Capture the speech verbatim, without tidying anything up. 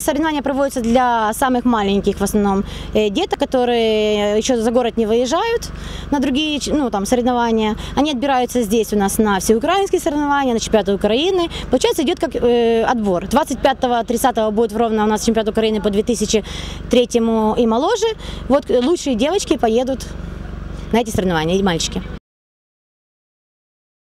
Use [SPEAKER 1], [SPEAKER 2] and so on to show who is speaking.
[SPEAKER 1] Соревнования проводятся для самых маленьких, в основном, деток, которые еще за город не выезжают на другие, ну, там, соревнования. Они отбираются здесь у нас на всеукраинские соревнования, на чемпионаты Украины. Получается, идет как э, отбор. двадцать пятого — тридцатого будет в Ровно у нас чемпионат Украины по две тысячи третьему и моложе. Вот лучшие девочки поедут на эти соревнования, и мальчики.